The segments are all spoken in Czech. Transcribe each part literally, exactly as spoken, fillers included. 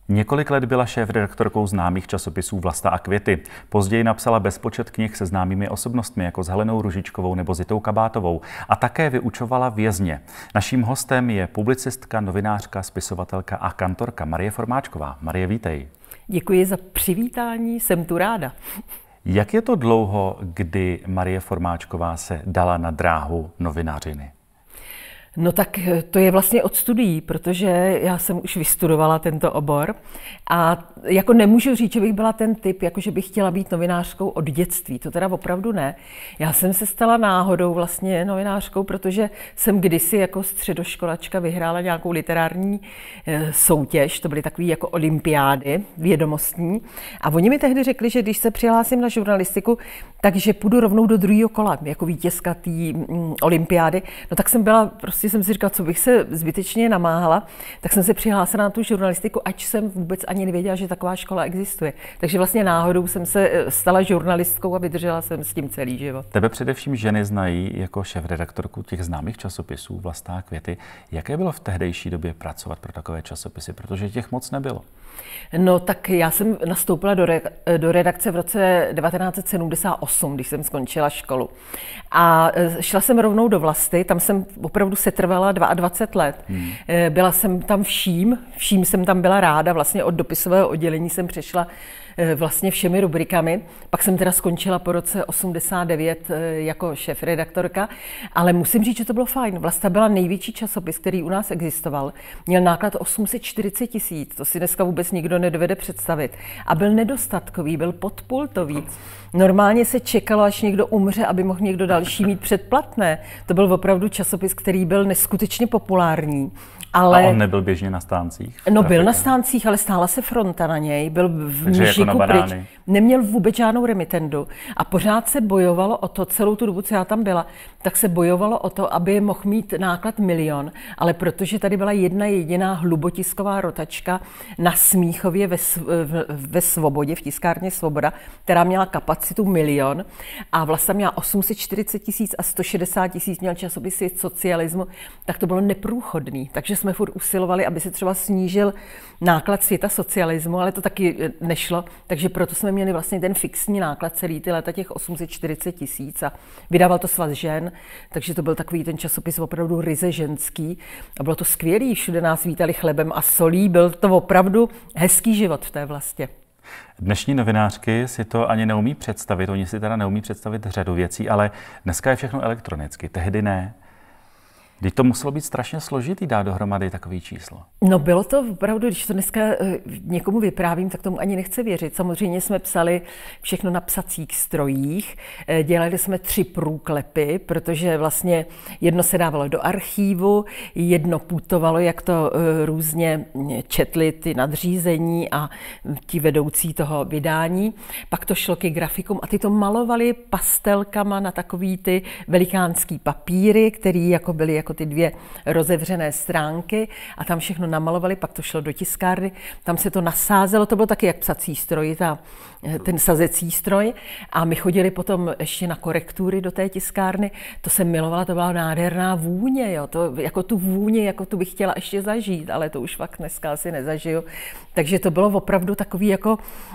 Několik let byla šéfredaktorkou známých časopisů Vlasta a Květy. Později napsala bezpočet knih se známými osobnostmi jako s Helenou Růžičkovou nebo Zitou Kabátovou a také vyučovala vězně. Naším hostem je publicistka, novinářka, spisovatelka a kantorka Marie Formáčková. Marie, vítej. Děkuji za přivítání, jsem tu ráda. Jak je to dlouho, kdy Marie Formáčková se dala na dráhu novinářiny? No tak to je vlastně od studií, protože já jsem už vystudovala tento obor a jako nemůžu říct, že bych byla ten typ, jako že bych chtěla být novinářkou od dětství, to teda opravdu ne. Já jsem se stala náhodou vlastně novinářkou, protože jsem kdysi jako středoškolačka vyhrála nějakou literární soutěž, to byly takové jako olympiády vědomostní a oni mi tehdy řekli, že když se přihlásím na žurnalistiku, takže půjdu rovnou do druhého kola, jako vítězka té mm, olympiády. No tak jsem byla, prostě jsem si říkala, co bych se zbytečně namáhala, tak jsem se přihlásila na tu žurnalistiku, ač jsem vůbec ani nevěděla, že taková škola existuje. Takže vlastně náhodou jsem se stala žurnalistkou a vydržela jsem s tím celý život. Tebe především ženy znají jako šéfredaktorku těch známých časopisů Vlasta a Květy. Jaké bylo v tehdejší době pracovat pro takové časopisy, protože těch moc nebylo? No tak já jsem nastoupila do, re, do redakce v roce devatenáct set sedmdesát osm, když jsem skončila školu. A šla jsem rovnou do Vlasty, tam jsem opravdu setrvala dvacet dva let. Hmm. Byla jsem tam vším, vším jsem tam byla ráda, vlastně od dopisového oddělení jsem přešla vlastně všemi rubrikami. Pak jsem teda skončila po roce osmdesát devět jako šéfredaktorka, ale musím říct, že to bylo fajn. Vlasta byla největší časopis, který u nás existoval. Měl náklad osm set čtyřicet tisíc, to si dneska vůbec nikdo nedovede představit. A byl nedostatkový, byl podpultový. Normálně se čekalo, až někdo umře, aby mohl někdo další mít předplatné. To byl opravdu časopis, který byl neskutečně populární. Ale... A on nebyl běžně na stáncích? No trafika. Byl na stáncích, ale stála se fronta na něj, byl v Mnišiku jako pryč. Neměl vůbec žádnou remitendu a pořád se bojovalo o to, celou tu dobu, co já tam byla, tak se bojovalo o to, aby mohl mít náklad milion, ale protože tady byla jedna jediná hlubotisková rotačka na Smíchově ve, ve Svobodě, v tiskárně Svoboda, která měla kapacitu milion a vlastně měla osm set čtyřicet tisíc a sto šedesát tisíc měl časopis Svět socialismu, tak to bylo neprůchodný. Takže jsme furt usilovali, aby se třeba snížil náklad Světa socialismu, ale to taky nešlo, takže proto jsme měli vlastně ten fixní náklad celý ty léta, těch osm set čtyřicet tisíc a vydával to Svaz žen, takže to byl takový ten časopis opravdu ryze ženský a bylo to skvělý, všude nás vítali chlebem a solí, byl to opravdu hezký život v té Vlastě. Dnešní novinářky si to ani neumí představit, oni si teda neumí představit řadu věcí, ale dneska je všechno elektronicky, tehdy ne. Teď to muselo být strašně složitý dát dohromady takový číslo. No bylo to opravdu, když to dneska někomu vyprávím, tak tomu ani nechce věřit. Samozřejmě jsme psali všechno na psacích strojích, dělali jsme tři průklepy, protože vlastně jedno se dávalo do archívu, jedno putovalo, jak to různě četli ty nadřízení a ti vedoucí toho vydání. Pak to šlo ke grafikům a ty to malovali pastelkama na takový ty velikánský papíry, který jako byly jako ty dvě rozevřené stránky a tam všechno namalovali, pak to šlo do tiskárny, tam se to nasázelo, to bylo taky jak psací stroj, ta, ten sazecí stroj a my chodili potom ještě na korektury do té tiskárny, to jsem milovala, to byla nádherná vůně, jo, to, jako tu vůni, jako tu bych chtěla ještě zažít, ale to už fakt dneska asi nezažiju, takže to bylo opravdu takový jako,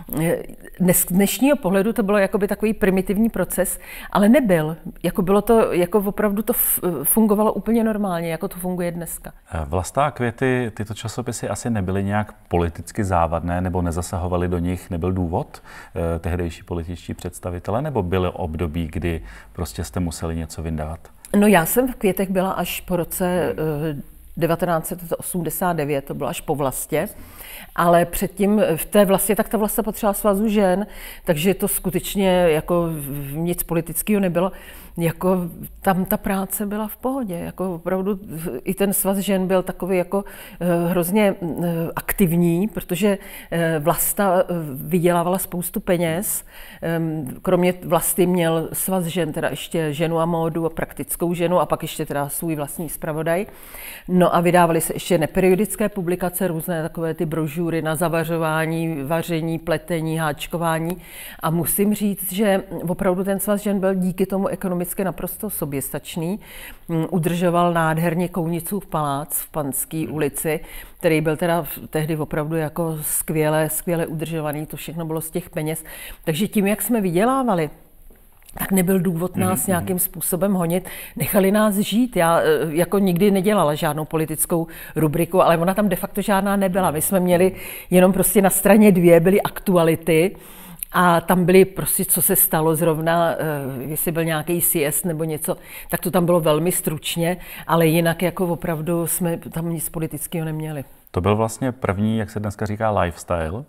dnes, dnešního pohledu to bylo jakoby takový primitivní proces, ale nebyl, jako bylo to, jako opravdu to fungovalo úplně normálně, jako to funguje dneska. Vlasta a Květy, tyto časopisy asi nebyly nějak politicky závadné, nebo nezasahovaly do nich, nebyl důvod eh, tehdejší političtí představitele, nebo byly období, kdy prostě jste museli něco vyndávat? No já jsem v Květech byla až po roce eh, devatenáct set osmdesát devět, to bylo až po Vlastě, ale předtím v té Vlastě, tak ta Vlasta potřebovala Svazu žen, takže to skutečně jako nic politického nebylo. Jako tam ta práce byla v pohodě, jako opravdu i ten Svaz žen byl takový jako hrozně aktivní, protože Vlasta vydělávala spoustu peněz. Kromě Vlasty měl Svaz žen teda ještě Ženu a módu a Praktickou ženu a pak ještě teda svůj vlastní zpravodaj. No a vydávali se ještě neperiodické publikace, různé takové ty brožury na zavařování, vaření, pletení, háčkování. A musím říct, že opravdu ten Svaz žen byl díky tomu ekonomicky ekonomicky naprosto soběstačný. Udržoval nádherně Kounicův palác v Panské ulici, který byl teda tehdy opravdu jako skvěle, skvěle udržovaný, to všechno bylo z těch peněz. Takže tím, jak jsme vydělávali, tak nebyl důvod nás mm-hmm. nějakým způsobem honit. Nechali nás žít. Já jako nikdy nedělala žádnou politickou rubriku, ale ona tam de facto žádná nebyla. My jsme měli jenom prostě na straně dvě byly aktuality a tam byly prostě, co se stalo zrovna, jestli byl nějaký sjezd nebo něco, tak to tam bylo velmi stručně, ale jinak jako opravdu jsme tam nic politického neměli. To byl vlastně první, jak se dneska říká, lifestyle?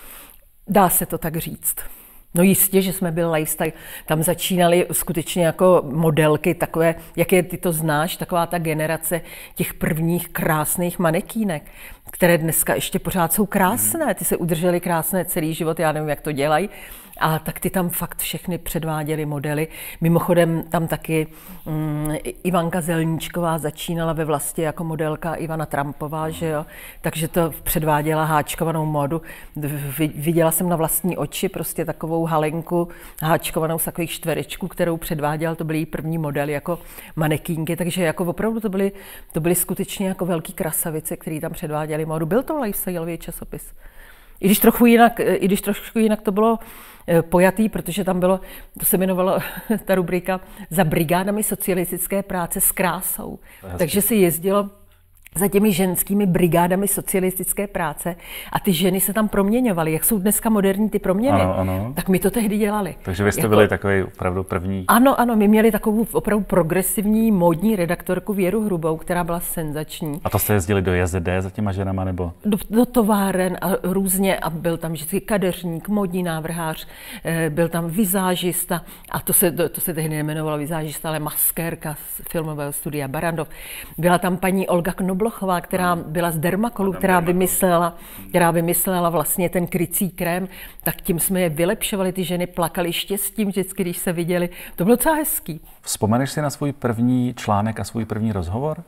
Dá se to tak říct. No jistě, že jsme byli lifestyle. Tam začínali skutečně jako modelky takové, jak je ty to znáš, taková ta generace těch prvních krásných manekínek, které dneska ještě pořád jsou krásné. Ty se udržely krásné celý život, já nevím, jak to dělají. A tak ty tam fakt všechny předváděly modely. Mimochodem tam taky um, Ivanka Zelníčková začínala ve Vlastě jako modelka Ivana Trumpová, že jo? Takže to předváděla háčkovanou módu. Viděla jsem na vlastní oči prostě takovou halenku háčkovanou z takových čtverečků, kterou předváděla, to byly její první model jako manekínky, takže jako opravdu to byly, to byly skutečně jako velký krasavice, který tam předváděli módu. Byl to lifestyleový časopis. I když trochu jinak, i když trošku jinak to bylo pojatý, protože tam bylo, to se jmenovalo ta rubrika Za brigádami socialistické práce s krásou. Takže se jezdilo za těmi ženskými brigádami socialistické práce a ty ženy se tam proměňovaly. Jak jsou dneska moderní ty proměny, ano, ano. tak my to tehdy dělali. Takže vy jste jako, byli takový opravdu první. Ano, ano, my měli takovou opravdu progresivní módní redaktorku Věru Hrubou, která byla senzační. A to jste jezdili do J Z D za těma ženama, nebo? Do, do továren a různě a byl tam vždycky kadeřník, módní návrhář, byl tam vizážista a to se, to, to se tehdy nejmenovalo vizážista, ale maskérka z filmového studia Barrandov. Byla tam paní Olga Knobl Blochová, která byla z Dermakolu, která vymyslela, která vymyslela vlastně ten krycí krém, tak tím jsme je vylepšovali, ty ženy plakaly štěstím vždycky, když se viděli. To bylo docela hezký. Vzpomeneš si na svůj první článek a svůj první rozhovor?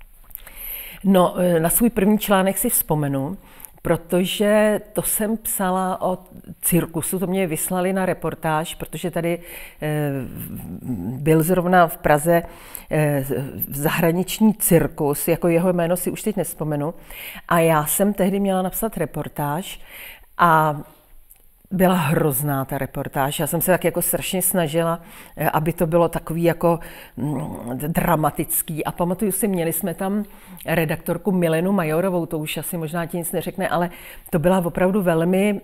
No, na svůj první článek si vzpomenu, protože to jsem psala o cirkusu, to mě vyslali na reportáž, protože tady byl zrovna v Praze zahraniční cirkus, jako jeho jméno si už teď nevzpomenu, a já jsem tehdy měla napsat reportáž a byla hrozná ta reportáž. Já jsem se tak jako strašně snažila, aby to bylo takový jako dramatický. A pamatuju si, měli jsme tam redaktorku Milenu Majorovou, to už asi možná ti nic neřekne, ale to byla opravdu velmi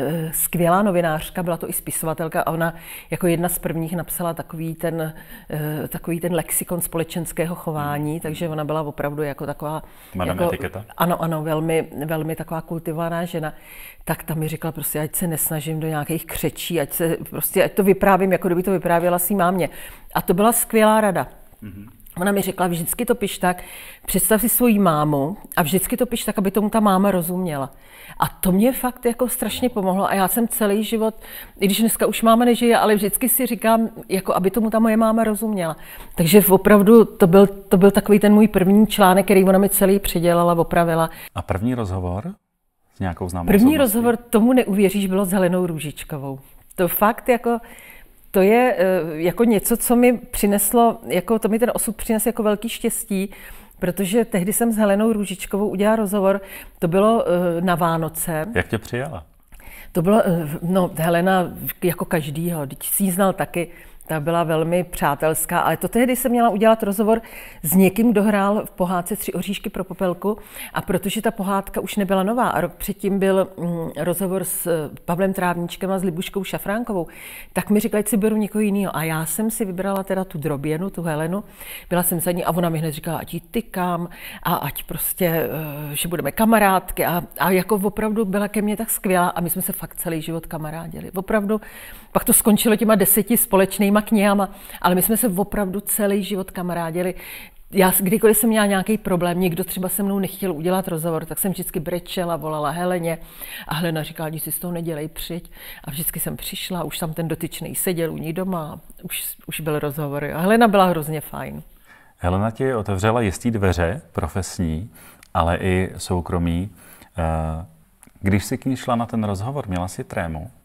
skvělá novinářka, byla to i spisovatelka a ona jako jedna z prvních napsala takový ten, takový ten lexikon společenského chování, takže ona byla opravdu jako taková... Madame jako, etiketa. Ano, ano, velmi, velmi taková kultivovaná žena. Tak tam mi říkala prostě, ať se nesnažím do nějakých křečí, ať, se, prostě, ať to vyprávím, jako kdyby to vyprávěla svý mámě. A to byla skvělá rada. Mm-hmm. Ona mi řekla, vždycky to piš tak, představ si svoji mámu a vždycky to piš tak, aby tomu ta máma rozuměla. A to mě fakt jako strašně pomohlo a já jsem celý život, i když dneska už máma nežije, ale vždycky si říkám, jako aby tomu ta moje máma rozuměla. Takže opravdu to byl, to byl takový ten můj první článek, který ona mi celý přidělala, opravila. A první rozhovor s nějakou známou První osobností? rozhovor, tomu neuvěříš, bylo s Helenou Růžičkovou. To fakt jako... To je jako něco, co mi přineslo, jako to mi ten osud přinesl jako velký štěstí, protože tehdy jsem s Helenou Růžičkovou udělala rozhovor, to bylo na Vánoce. Jak tě přijala? To bylo, no Helena jako každýho, když jsi ji znal taky, ta byla velmi přátelská, ale to tehdy jsem měla udělat rozhovor s někým, kdo hrál v pohádce Tři oříšky pro Popelku a protože ta pohádka už nebyla nová a rok předtím byl mm, rozhovor s Pavlem Trávníčkem a s Libuškou Šafránkovou, tak mi řekla, ať si beru někoho jiného a já jsem si vybrala teda tu Droběnu, tu Helenu, byla jsem za ní a ona mi hned říkala, ať ji tykám a ať prostě, že budeme kamarádky a, a jako opravdu byla ke mně tak skvělá a my jsme se fakt celý život kamarádili. Opravdu, pak to skončilo těma deseti společnýma knihama, ale my jsme se opravdu celý život kamarádili. Já, kdykoliv jsem měla nějaký problém, někdo třeba se mnou nechtěl udělat rozhovor, tak jsem vždycky brečela, volala Heleně a Helena říkala, že si z toho nedělej, přijď. A vždycky jsem přišla, už tam ten dotyčný seděl u ní doma, už, už byl rozhovor. A Helena byla hrozně fajn. Helena ti otevřela jistý dveře, profesní, ale i soukromí. Když jsi k ní šla na ten rozhovor, měla jsi trému?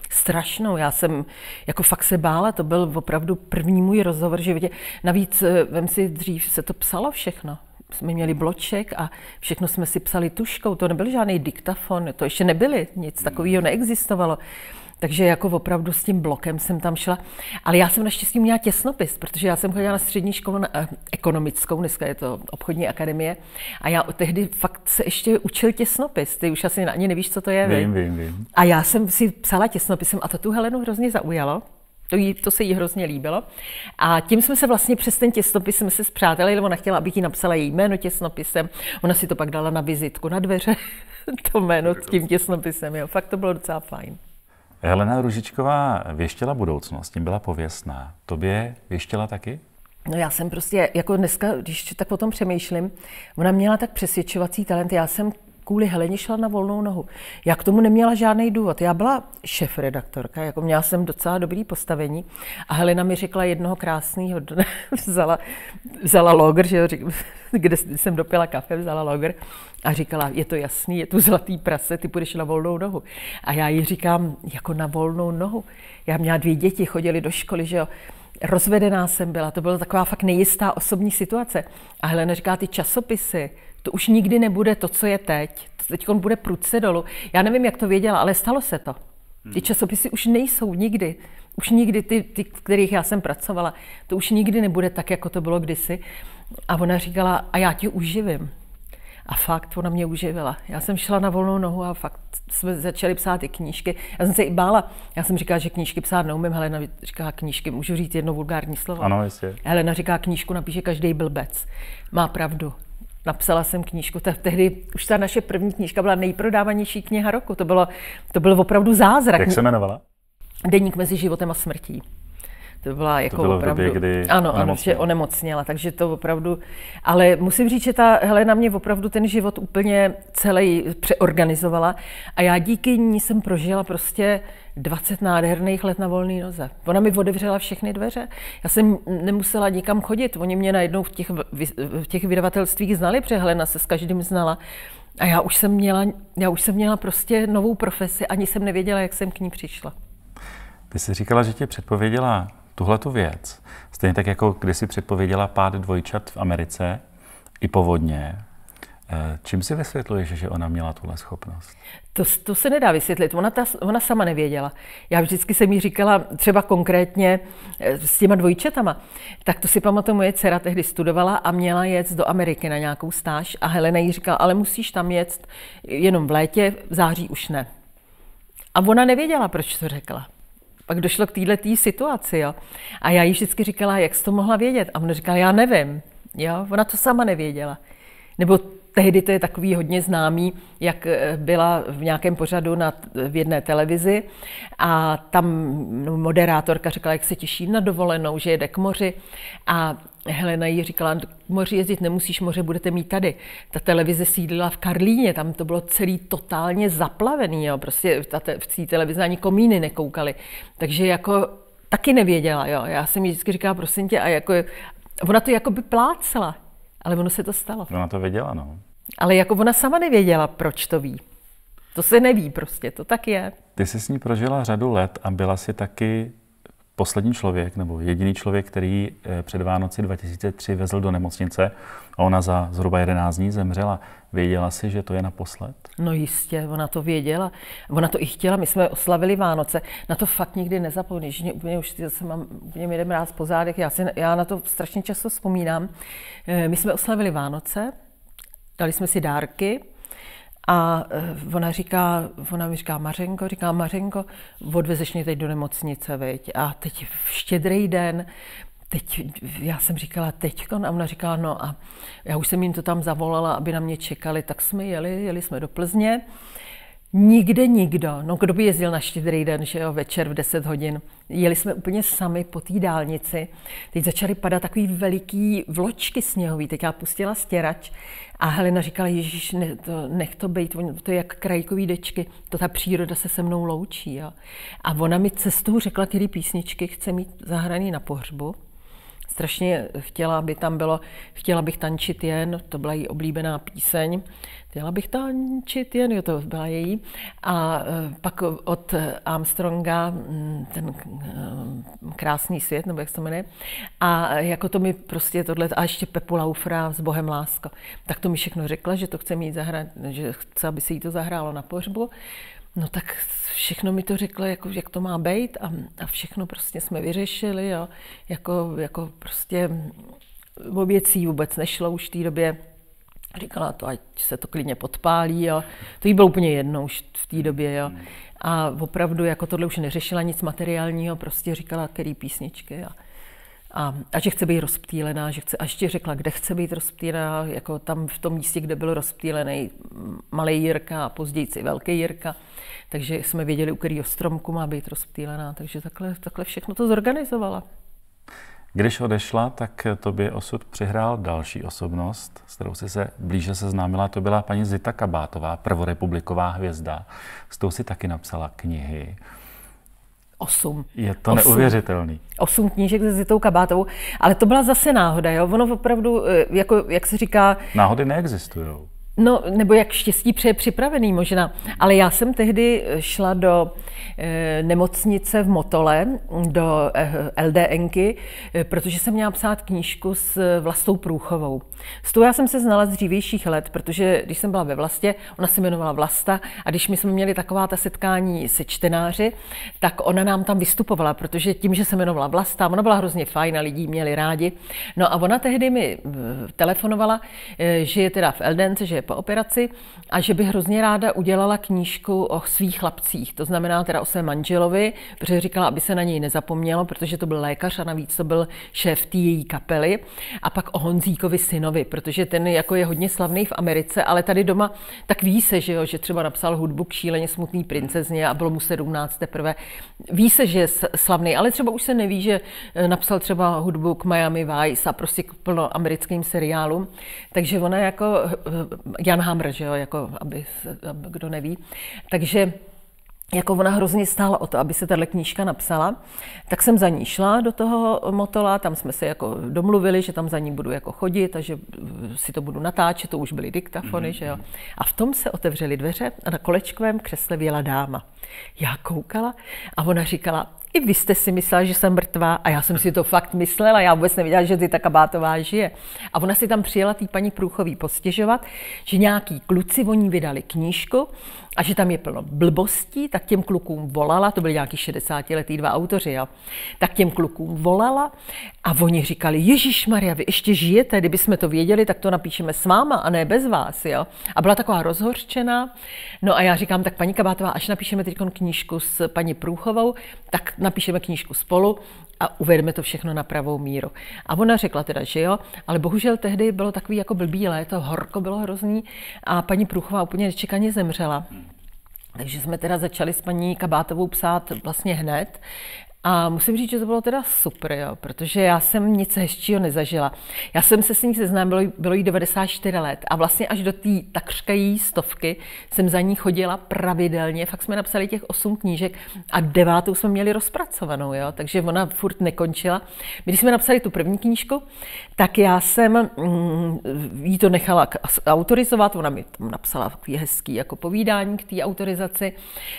strašnou. Já jsem jako fakt se bála, to byl opravdu první můj rozhovor v životě. Navíc, vem si, dřív se to psalo všechno. Jsme měli bloček a všechno jsme si psali tuškou, to nebyl žádný diktafon, to ještě nebyly, nic takového neexistovalo. Takže jako opravdu s tím blokem jsem tam šla. Ale já jsem naštěstí měla těsnopis, protože já jsem chodila na střední školu na, eh, ekonomickou, dneska je to obchodní akademie. A já tehdy fakt se ještě učil těsnopis. Ty už asi ani nevíš, co to je. Vím, vím, vím. A já jsem si psala těsnopisem a to tu Helenu hrozně zaujalo. To, jí, to se jí hrozně líbilo. A tím jsme se vlastně přes ten těsnopis jsme se spřátelili, ona chtěla, abych jí napsala její jméno těsnopisem. Ona si to pak dala na vizitku na dveře, to jméno s tím těsnopisem. Jo. Fakt to bylo docela fajn. Helena Růžičková věštěla budoucnost, tím byla pověstná. Tobě věštěla taky? No já jsem prostě, jako dneska, když tak o tom přemýšlím, ona měla tak přesvědčovací talent, já jsem kvůli Heleně šla na volnou nohu. Já k tomu neměla žádný důvod. Já byla šéfredaktorka, jako měla jsem docela dobrý postavení a Helena mi řekla jednoho krásného dne, vzala, vzala logr, že jo, kde jsem dopila kafe, vzala logr a říkala, je to jasný, je tu zlatý prase, ty půjdeš na volnou nohu. A já jí říkám, jako na volnou nohu. Já měla dvě děti, chodili do školy, že jo. Rozvedená jsem byla, to byla taková fakt nejistá osobní situace. A Helena říká, ty časopisy, to už nikdy nebude to, co je teď. Teď on bude prudce dolů. Já nevím, jak to věděla, ale stalo se to. Ty časopisy už nejsou nikdy. Už nikdy ty, ty, kterých já jsem pracovala, to už nikdy nebude tak, jako to bylo kdysi. A ona říkala, a já tě uživím. A fakt, ona mě uživila. Já jsem šla na volnou nohu a fakt jsme začali psát i knížky. Já jsem se i bála. Já jsem říkala, že knížky psát neumím. Helena říká knížky, můžu říct jedno vulgární slovo? Ano, jistě. Helena říká, knížku napíše každý blbec. Má pravdu. Napsala jsem knížku. Tehdy už ta naše první knížka byla nejprodávanější kniha roku. To bylo, to byl opravdu zázrak. Jak se jmenovala? Deník mezi životem a smrtí. To byla jako to bylo opravdu... v době, kdy ano, onemocněla. ano, že onemocněla, takže to opravdu... Ale musím říct, že ta Helena mě opravdu ten život úplně celý přeorganizovala a já díky ní jsem prožila prostě dvacet nádherných let na volné noze. Ona mi otevřela všechny dveře. Já jsem nemusela nikam chodit. Oni mě najednou v těch, v těch vydavatelstvích znali, protože Helena se s každým znala. A já už jsem měla, já už jsem měla prostě novou profesi, ani jsem nevěděla, jak jsem k ní přišla. Ty jsi říkala, že tě předpověděla tuhletu věc. Stejně tak, jako kdysi předpověděla pád dvojčat v Americe i povodně. Čím si vysvětluješ, že ona měla tuhle schopnost? To, to se nedá vysvětlit. Ona, ta, ona sama nevěděla. Já vždycky jsem jí říkala, třeba konkrétně s těma dvojčatama, tak to si pamatuju, moje dcera tehdy studovala a měla jet do Ameriky na nějakou stáž a Helena jí říkala, ale musíš tam jet jenom v létě, v září už ne. A ona nevěděla, proč to řekla. Pak došlo k této situaci, jo. A já jí vždycky říkala, jak jsi to mohla vědět? A ona říkala, já nevím, jo. Ona to sama nevěděla. Nebo tehdy to je takový hodně známý, jak byla v nějakém pořadu na, v jedné televizi a tam moderátorka říkala, jak se těší na dovolenou, že jede k moři a Helena jí říkala, k moři jezdit nemusíš, moře budete mít tady. Ta televize sídlila v Karlíně, tam to bylo celý totálně zaplavený, jo. Prostě v té televizi ani komíny nekoukali. Takže jako taky nevěděla, jo. Já jsem jí vždycky říkala, prosím tě, a jako, ona to jako by plácela, ale ono se to stalo. Ona to věděla, no. Ale jako ona sama nevěděla, proč to ví. To se neví prostě, to tak je. Ty jsi s ní prožila řadu let a byla si taky poslední člověk, nebo jediný člověk, který před Vánoci dva tisíce tři vezl do nemocnice a ona za zhruba jedenáct dní zemřela. Věděla jsi, že to je naposled? No jistě, ona to věděla. Ona to i chtěla, my jsme oslavili Vánoce. Na to fakt nikdy nezapomíš. Úplně už zase mám úplně mi jdem rád po zádech. Já, si, já na to strašně často vzpomínám. My jsme oslavili Vánoce, dali jsme si dárky a ona říká, ona mi říká, Mařenko, říká, Mařenko, odvezeš mě teď do nemocnice, veď. A teď v Štědrý den, teď, já jsem říkala teďkon a ona říká, no a já už jsem jim to tam zavolala, aby na mě čekali, tak jsme jeli, jeli jsme do Plzně. Nikde nikdo, no kdo by jezdil na Štědrý den, že jo, večer v deset hodin. Jeli jsme úplně sami po té dálnici. Teď začaly padat takový veliký vločky sněhový, teď já pustila stěrač a Helena říkala, ježiš, ne, to, nech to bejt, to je jak krajkový dečky, to ta příroda se se mnou loučí. Jo. A ona mi cestou řekla, který písničky chce mít zahraný na pohřbu. Strašně chtěla, aby tam bylo, chtěla bych tančit jen, to byla její oblíbená píseň. Chtěla bych tančit jen, jo, to byla její. A pak od Armstronga ten Krásný svět, nebo jak se to jmenuje. A jako to mi prostě tohle, a ještě Pepu Laufera s Bohem lásko. Tak to mi všechno řekla, že to chce mít zahrát, že chce, aby se jí to zahrálo na pohřbu. No tak všechno mi to řekla, jako, jak to má být a, a všechno prostě jsme vyřešili. Jo. Jako, jako prostě o věcí vůbec nešlo už v té době. Říkala to, ať se to klidně podpálí. Jo. To jí bylo úplně jedno už v té době. Jo. A opravdu jako tohle už neřešila nic materiálního, prostě říkala, který písničky. A, a, a že chce být rozptýlená, že chce, a ještě řekla, kde chce být rozptýlená, jako tam v tom místě, kde byl rozptýlený malý Jirka a později i velký Jirka. Takže jsme věděli, u kterého stromku má být rozptýlená, takže takhle, takhle všechno to zorganizovala. Když odešla, tak tobě osud přihrál další osobnost, s kterou jsi se blíže seznámila, to byla paní Zita Kabátová, prvorepubliková hvězda. S tou si taky napsala knihy. Osm. Je to Osm. neuvěřitelný. Osm knížek se Zitou Kabátovou, ale to byla zase náhoda, jo? Ono opravdu, jako, jak se říká... Náhody neexistujou. No, nebo jak štěstí přeje připravený možná. Ale já jsem tehdy šla do e, nemocnice v Motole, do e, LDNky, e, protože jsem měla psát knížku s Vlastou Průchovou. S tou já jsem se znala z dřívějších let, protože když jsem byla ve Vlastě, ona se jmenovala Vlasta a když my jsme měli taková ta setkání se čtenáři, tak ona nám tam vystupovala, protože tím, že se jmenovala Vlasta, ona byla hrozně fajn a lidi měli rádi. No a ona tehdy mi telefonovala, e, že je teda v LDNce, že je po operaci a že by hrozně ráda udělala knížku o svých chlapcích, to znamená teda o svém manželovi, protože říkala, aby se na něj nezapomnělo, protože to byl lékař a navíc to byl šéf té její kapely, a pak o Honzíkovi synovi, protože ten jako je hodně slavný v Americe, ale tady doma tak ví se, že, jo, že třeba napsal hudbu k Šíleně smutný princezně a bylo mu sedmnáct teprve. Ví se, že je slavný, ale třeba už se neví, že napsal třeba hudbu k Miami Vice a prostě k plno americkým seriálům, takže ona jako Jan Hamr, že jo, jako, aby, aby kdo neví. Takže jako ona hrozně stála o to, aby se tahle knížka napsala, tak jsem za ní šla do toho Motola, tam jsme se jako domluvili, že tam za ní budu jako chodit a že si to budu natáčet, to už byly diktafony, mm-hmm. že jo. A v tom se otevřely dveře a na kolečkovém křesle věla dáma. Já koukala a ona říkala, i vy jste si myslela, že jsem mrtvá, a já jsem si to fakt myslela, já vůbec nevěděla, že Zita Kabátová žije. A ona si tam přijela té paní Průchový postěžovat, že nějaký kluci o ní vydali knížku a že tam je plno blbostí, tak těm klukům volala, to byli nějaký šedesátiletí dva autoři, jo, tak těm klukům volala a oni říkali, Ježišmarja, vy ještě žijete, kdyby jsme to věděli, tak to napíšeme s váma a ne bez vás, jo. A byla taková rozhorčená. No a já říkám, tak paní Kabátová, až napíšeme teď knížku s paní Průchovou, tak napíšeme knížku spolu a uvedeme to všechno na pravou míru. A ona řekla teda, že jo, ale bohužel tehdy bylo takový jako blbý léto, horko bylo hrozný a paní Průchová úplně nečekaně zemřela. Takže jsme teda začali s paní Kabátovou psát vlastně hned. A musím říct, že to bylo teda super, jo, protože já jsem nic hezčího nezažila. Já jsem se s ní seznámila, bylo, bylo jí devadesát čtyři let a vlastně až do té takřka její stovky jsem za ní chodila pravidelně, fakt jsme napsali těch osm knížek a devátou jsme měli rozpracovanou, jo, takže ona furt nekončila. My, když jsme napsali tu první knížku, tak já jsem mm, jí to nechala autorizovat, ona mi tam napsala takový hezký jako povídání k té autorizaci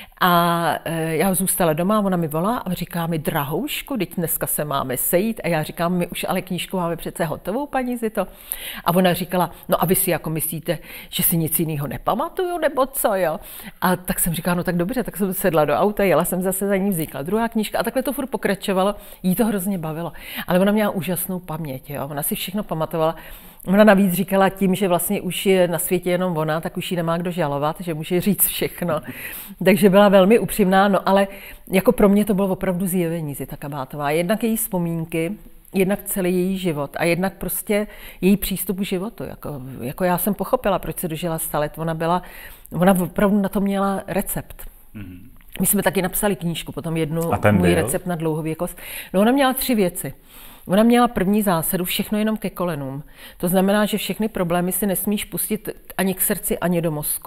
a e, já zůstala doma, ona mi volá a říká mi, drahoušku, teď dneska se máme sejít, a já říkám, my už ale knížku máme přece hotovou, paní Zito. A ona říkala, no a vy si jako myslíte, že si nic jiného nepamatuju, nebo co, jo? A tak jsem říkala, no tak dobře, tak jsem sedla do auta, jela jsem zase za ní, vznikla druhá knížka a takhle to furt pokračovalo, jí to hrozně bavilo. Ale ona měla úžasnou paměť, jo? Ona si všechno pamatovala. Ona navíc říkala tím, že vlastně už je na světě jenom ona, tak už ji nemá kdo žalovat, že může říct všechno. Takže byla velmi upřímná, no ale jako pro mě to bylo opravdu zjevení Zita Kabátová. Jednak její vzpomínky, jednak celý její život a jednak prostě její přístup k životu. Jako, jako já jsem pochopila, proč se dožila sta let. Ona byla, ona opravdu na to měla recept. Mm-hmm. My jsme taky napsali knížku, potom jednu můj recept na dlouhověkost. No ona měla tři věci. Ona měla první zásadu, všechno jenom ke kolenům. To znamená, že všechny problémy si nesmíš pustit ani k srdci, ani do mozku,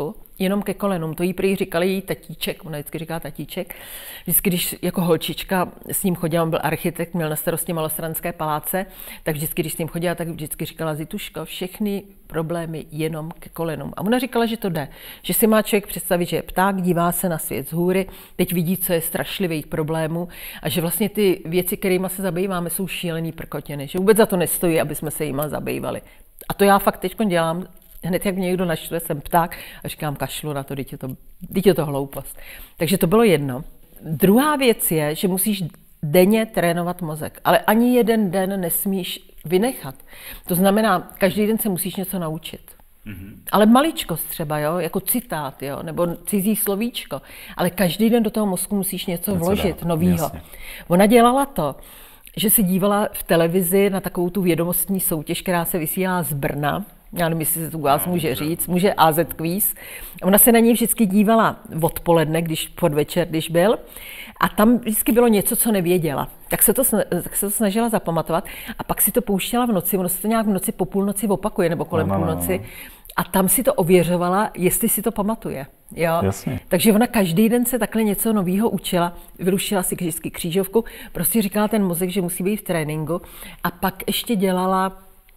jenom ke kolenům. To jí prý říkali její tatíček, ona vždycky říká tatíček. Vždycky, když jako holčička s ním chodila, on byl architekt, měl na starosti Malostranské paláce, tak vždycky, když s ním chodila, tak vždycky říkala Zituško, všechny problémy jenom ke kolenům. A ona říkala, že to jde, že si má člověk představit, že je pták, dívá se na svět z hůry, teď vidí, co je strašlivých problémů a že vlastně ty věci, kterými se zabýváme, jsou šílený prkotiny, že vůbec za to nestojí, aby jsme se jima zabývali. A to já fakt teď dělám, hned jak mě někdo naštve, jsem pták a říkám, kašlu na to, teď je to, teď je to hloupost. Takže to bylo jedno. Druhá věc je, že musíš denně trénovat mozek, ale ani jeden den nesmíš vynechat. To znamená, každý den se musíš něco naučit. Mm-hmm. Ale maličkost třeba, jo, jako citát, jo, nebo cizí slovíčko. Ale každý den do toho mozku musíš něco vložit, novýho. Ona dělala to, že se dívala v televizi na takovou tu vědomostní soutěž, která se vysílá z Brna. Já nevím, jestli se to u vás může říct, může á zet Quiz. Ona se na něj vždycky dívala odpoledne, když podvečer, když byl. A tam vždycky bylo něco, co nevěděla. Tak se to, tak se to snažila zapamatovat a pak si to pouštěla v noci. Ono se to nějak v noci po půlnoci opakuje, nebo kolem no, no, půlnoci. No. A tam si to ověřovala, jestli si to pamatuje. Jo? Jasně. Takže ona každý den se takhle něco nového učila, vyrušila si vždycky křížovku, prostě říkala ten mozek, že musí být v tréninku a pak ještě dělala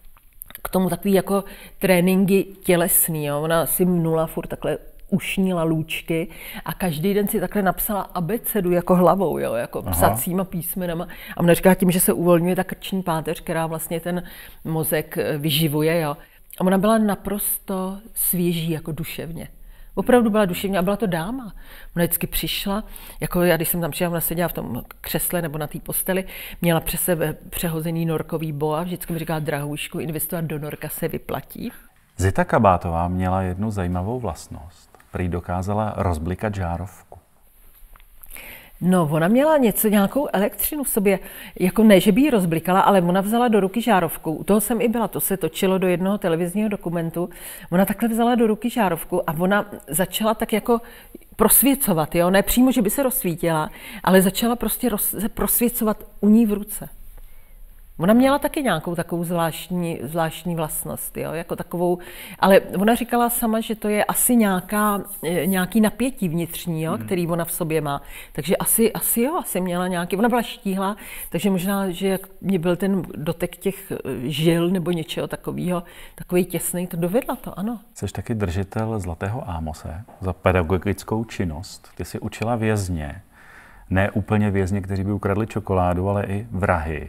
k tomu takový jako tréninky tělesný. Jo? Ona si mnula furt takhle ušnila lůčky a každý den si takhle napsala abecedu jako hlavou, jo? Jako Aha. psacíma písmenama. A ona říká tím, že se uvolňuje ta krční páteř, která vlastně ten mozek vyživuje. Jo? A ona byla naprosto svěží jako duševně. Opravdu byla duševně a byla to dáma. Ona vždycky přišla, jako já, když jsem tam přišla, ona seděla v tom křesle nebo na té posteli, měla přes sebe přehozený norkový boa, vždycky mi říkala, drahoušku, investovat do norka se vyplatí. Zita Kabátová měla jednu zajímavou vlastnost. Prý dokázala rozblikat žárovku. No, ona měla něco, nějakou elektřinu v sobě, jako ne, že by ji rozblikala, ale ona vzala do ruky žárovku. U toho jsem i byla, to se točilo do jednoho televizního dokumentu. Ona takhle vzala do ruky žárovku a ona začala tak jako prosvěcovat, jo? Ne přímo, že by se rozsvítila, ale začala prostě roz, prosvěcovat u ní v ruce. Ona měla taky nějakou takovou zvláštní, zvláštní vlastnost, jo, jako takovou, ale ona říkala sama, že to je asi nějaká, nějaký napětí vnitřní, jo, hmm. který ona v sobě má. Takže asi, asi jo, asi měla nějaký, ona byla štíhlá, takže možná, že jak mě byl ten dotek těch žil nebo něčeho takového, takový těsný, to dovedla to, ano. Jsi taky držitel Zlatého Ámose za pedagogickou činnost. Ty jsi učila vězně, ne úplně vězně, kteří by ukradli čokoládu, ale i vrahy.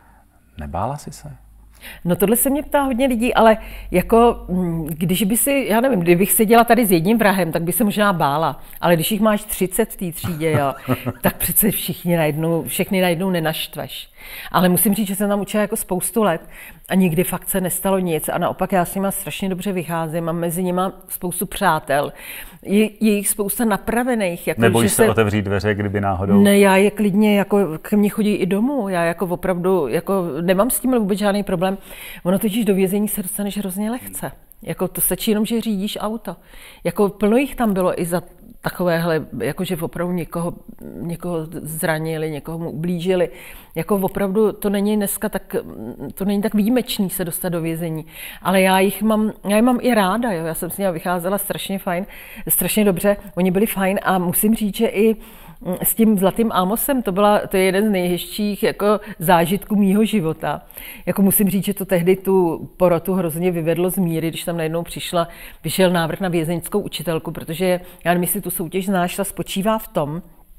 Nebála jsi se? No tohle se mě ptá hodně lidí, ale jako, když by si, já nevím, kdybych seděla tady s jedním vrahem, tak by se možná bála. Ale když jich máš třicet v té třídě, jo, tak přece všichni najednou, všechny najednou nenaštveš. Ale musím říct, že jsem tam učila jako spoustu let a nikdy fakt se nestalo nic. A naopak já s nima strašně dobře vycházím, mám mezi nima spoustu přátel. Je, je jich spousta napravených. Jako, Nebojíš že se otevřít dveře, kdyby náhodou? Ne, já je klidně, jako ke mně chodí i domů. Já jako opravdu, jako nemám s tím vůbec žádný problém. Ono totiž do vězení se dostaneš hrozně lehce. Jako to stačí jenom, že řídíš auto. Jako plno jich tam bylo i za takovéhle, jakože opravdu někoho, někoho zranili, někoho mu ublížili. Jako opravdu to není dneska tak, to není tak výjimečný se dostat do vězení. Ale já jich mám, já je mám i ráda, jo. Já jsem s nimi vycházela strašně fajn, strašně dobře, oni byli fajn a musím říct, že i s tím Zlatým Ámosem, to, byla, to je jeden z nejhezčích jako zážitků mýho života. Jako musím říct, že to tehdy tu porotu hrozně vyvedlo z míry, když tam najednou přišla, vyšel návrh na vězeňskou učitelku, protože já nevím, jestli tu soutěž znáš, ta spočívá v tom,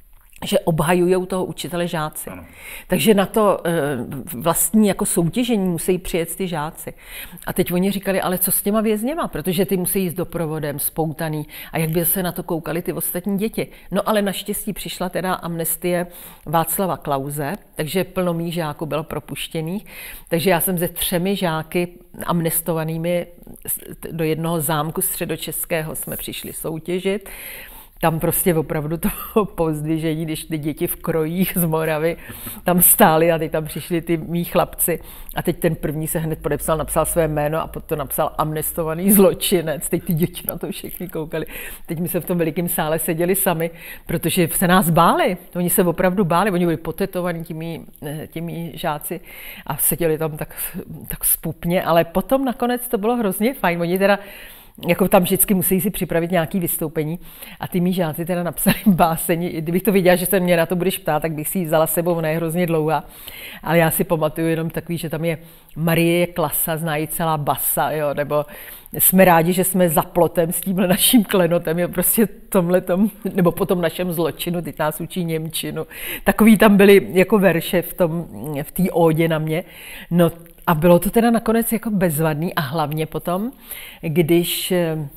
že obhajujou toho učitele žáci. Ano. Takže na to vlastní jako soutěžení musí přijet ty žáci. A teď oni říkali, ale co s těma vězněma, protože ty musí jít doprovodem, spoutaný. A jak by se na to koukali ty ostatní děti. No ale naštěstí přišla teda amnestie Václava Klause, takže plno mých žáků bylo propuštěných. Takže já jsem se třemi žáky amnestovanými do jednoho zámku středočeského jsme přišli soutěžit. Tam prostě opravdu to pozdvižení, když ty děti v krojích z Moravy tam stály a teď tam přišli ty mý chlapci. A teď ten první se hned podepsal, napsal své jméno a potom napsal amnestovaný zločinec. Teď ty děti na to všichni koukali. Teď my se v tom velikém sále seděli sami, protože se nás báli. Oni se opravdu báli, oni byli potetovaní těmi, těmi žáci a seděli tam tak, tak spupně, ale potom nakonec to bylo hrozně fajn. Oni teda jako tam vždycky musí si připravit nějaké vystoupení. A ty mý žáci teda napsali báseň. Kdybych to viděla, že se mě na to budeš ptát, tak bych si ji vzala sebou, ona je hrozně dlouhá. Ale já si pamatuju jenom takový, že tam je Marie je klasa, zná ji celá basa, jo, nebo jsme rádi, že jsme za plotem s tímhle naším klenotem, jo, prostě tomhletom, nebo po tom našem zločinu, teď nás učí němčinu. Takový tam byly jako verše v tom, v té ódě na mě. No a bylo to teda nakonec jako bezvadný a hlavně potom, když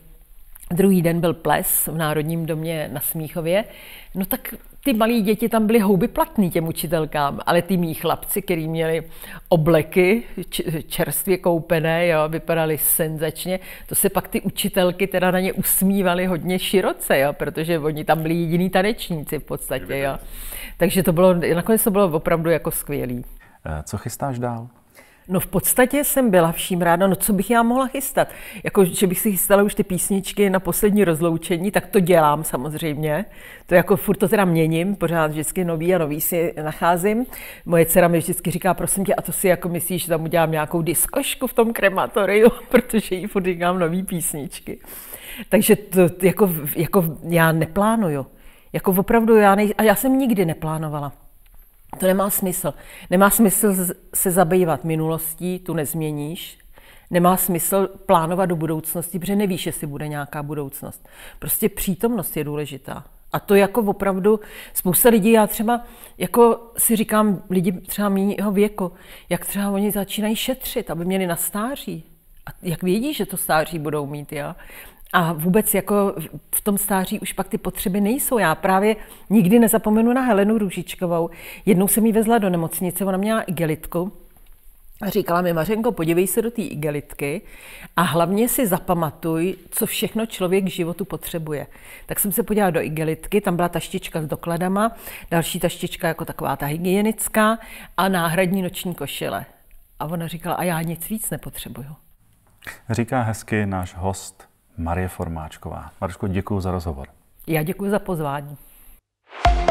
druhý den byl ples v Národním domě na Smíchově, no tak ty malí děti tam byly houby platný těm učitelkám, ale ty mý chlapci, který měli obleky čerstvě koupené, jo, vypadali senzačně, to se pak ty učitelky teda na ně usmívaly hodně široce, jo, protože oni tam byli jediný tanečníci v podstatě. Jo. Takže to bylo, nakonec to bylo opravdu jako skvělý. Co chystáš dál? No v podstatě jsem byla vším ráda, no co bych já mohla chystat? Jako, že bych si chystala už ty písničky na poslední rozloučení, tak to dělám samozřejmě. To jako furt to teda měním, pořád vždycky nový a nový si nacházím. Moje dcera mi vždycky říká, prosím tě, a to si jako myslíš, že tam udělám nějakou diskošku v tom krematoriu, protože jí furt říkám nový písničky. Takže to jako, jako já neplánuju. Jako opravdu já, nej... a já jsem nikdy neplánovala. To nemá smysl. Nemá smysl se zabývat minulostí, tu nezměníš. Nemá smysl plánovat do budoucnosti, protože nevíš, jestli bude nějaká budoucnost. Prostě přítomnost je důležitá. A to jako opravdu spousta lidí, já třeba jako si říkám, lidi třeba mýho věku, jak třeba oni začínají šetřit, aby měli na stáří. A jak vědí, že to stáří budou mít, já? A vůbec jako v tom stáří už pak ty potřeby nejsou. Já právě nikdy nezapomenu na Helenu Růžičkovou. Jednou jsem jí vezla do nemocnice, ona měla igelitku a říkala mi, Mařenko, podívej se do té igelitky a hlavně si zapamatuj, co všechno člověk k životu potřebuje. Tak jsem se podívala do igelitky, tam byla taštička s dokladama, další taštička jako taková ta hygienická a náhradní noční košile. A ona říkala, a já nic víc nepotřebuju. Říká hezky náš host Marie Formáčková. Maruško, děkuji za rozhovor. Já děkuji za pozvání.